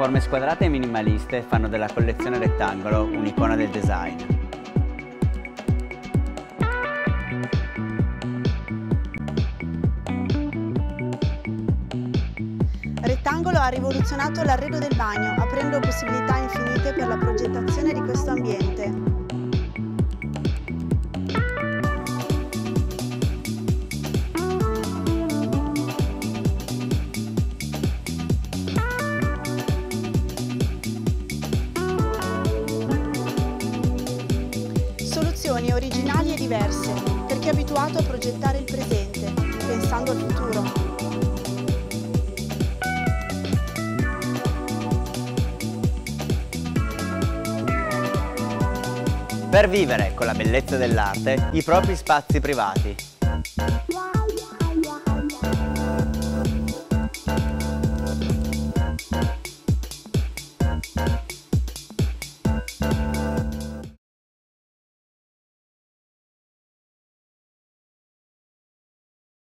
Forme squadrate e minimaliste fanno della collezione Rettangolo un'icona del design. Rettangolo ha rivoluzionato l'arredo del bagno, aprendo possibilità infinite per la progettazione di questo ambiente. Soluzioni originali e diverse, per chi è abituato a progettare il presente, pensando al futuro. Per vivere con la bellezza dell'arte i propri spazi privati.